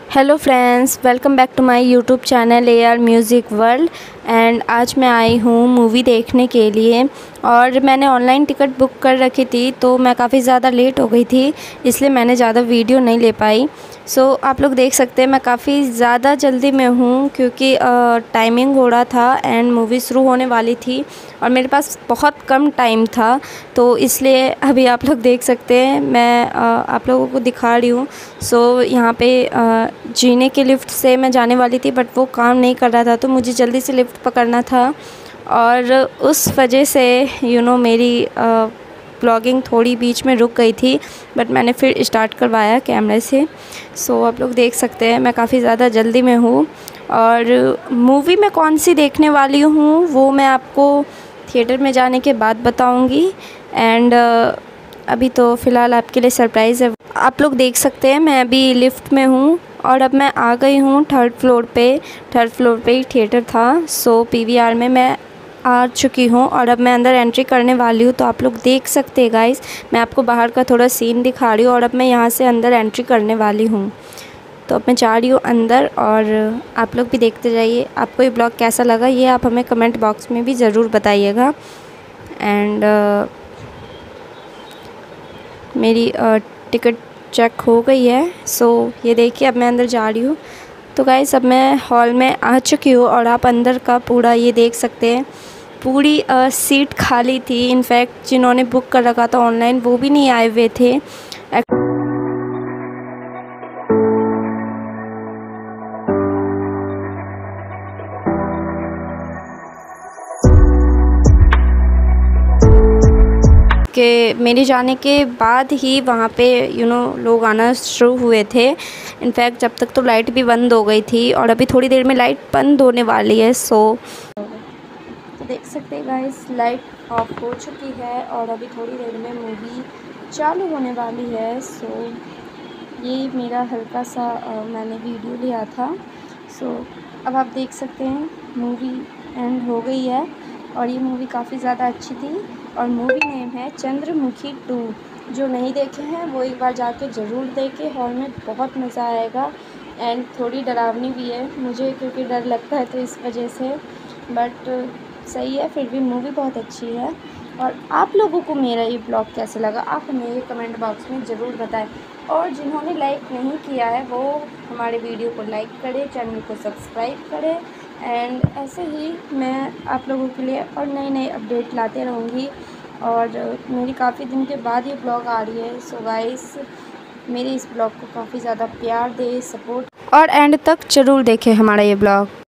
Hello friends, welcome back to my YouTube channel AR music world. And आज मैं आई हूँ movie देखने के लिए और मैंने ऑनलाइन टिकट बुक कर रखी थी, तो मैं काफ़ी ज़्यादा लेट हो गई थी, इसलिए मैंने ज़्यादा वीडियो नहीं ले पाई। आप लोग देख सकते हैं मैं काफ़ी ज़्यादा जल्दी में हूँ क्योंकि टाइमिंग हो रहा था एंड मूवी शुरू होने वाली थी और मेरे पास बहुत कम टाइम था, तो इसलिए अभी आप लोग देख सकते हैं मैं आप लोगों को दिखा रही हूँ। यहाँ पे जीने के लिफ्ट से मैं जाने वाली थी, बट वो काम नहीं कर रहा था, तो मुझे जल्दी से लिफ्ट पकड़ना था और उस वजह से मेरी ब्लॉगिंग थोड़ी बीच में रुक गई थी, बट मैंने फिर स्टार्ट करवाया कैमरे से। आप लोग देख सकते हैं मैं काफ़ी ज़्यादा जल्दी में हूँ और मूवी मैं कौन सी देखने वाली हूँ वो मैं आपको थिएटर में जाने के बाद बताऊँगी। एंड अभी तो फ़िलहाल आपके लिए सरप्राइज़ है। आप लोग देख सकते हैं मैं अभी लिफ्ट में हूँ और अब मैं आ गई हूँ थर्ड फ्लोर पे ही थिएटर था। PVR में मैं आ चुकी हूँ और अब मैं अंदर एंट्री करने वाली हूँ। तो आप लोग देख सकते हैं गाइस, मैं आपको बाहर का थोड़ा सीन दिखा रही हूँ और अब मैं यहाँ से अंदर एंट्री करने वाली हूँ। तो अब मैं जा रही हूँ अंदर और आप लोग भी देखते जाइए। आपको ये ब्लॉग कैसा लगा ये आप हमें कमेंट बॉक्स में भी ज़रूर बताइएगा। एंड मेरी टिकट चेक हो गई है। ये देखिए अब मैं अंदर जा रही हूँ। तो गाइस अब मैं हॉल में आ चुकी हूँ और आप अंदर का पूरा ये देख सकते हैं, पूरी सीट खाली थी। इनफैक्ट जिन्होंने बुक कर रखा था ऑनलाइन वो भी नहीं आए हुए थे। कि मेरे जाने के बाद ही वहाँ पे लोग आना शुरू हुए थे। इनफैक्ट जब तक तो लाइट भी बंद हो गई थी और अभी थोड़ी देर में लाइट बंद होने वाली है। तो देख सकते हैं गाइस, लाइट ऑफ हो चुकी है और अभी थोड़ी देर में मूवी चालू होने वाली है। ये मेरा हल्का सा मैंने वीडियो लिया था। अब आप देख सकते हैं मूवी एंड हो गई है और ये मूवी काफ़ी ज़्यादा अच्छी थी और मूवी नेम है चंद्रमुखी 2। जो नहीं देखे हैं वो एक बार जाके ज़रूर देखें, हॉल में बहुत मज़ा आएगा। एंड थोड़ी डरावनी भी है मुझे क्योंकि डर लगता है, तो इस वजह से, बट सही है, फिर भी मूवी बहुत अच्छी है। और आप लोगों को मेरा ये ब्लॉग कैसा लगा आप हमें ये कमेंट बॉक्स में ज़रूर बताएं। और जिन्होंने लाइक नहीं किया है वो हमारे वीडियो को लाइक करें, चैनल को सब्सक्राइब करें। एंड ऐसे ही मैं आप लोगों के लिए और नई अपडेट लाते रहूँगी और मेरी काफ़ी दिन के बाद ये ब्लॉग आ रही है। गाइस मेरे इस ब्लॉग को काफ़ी ज़्यादा प्यार दे, सपोर्ट और एंड तक ज़रूर देखें हमारा ये ब्लॉग।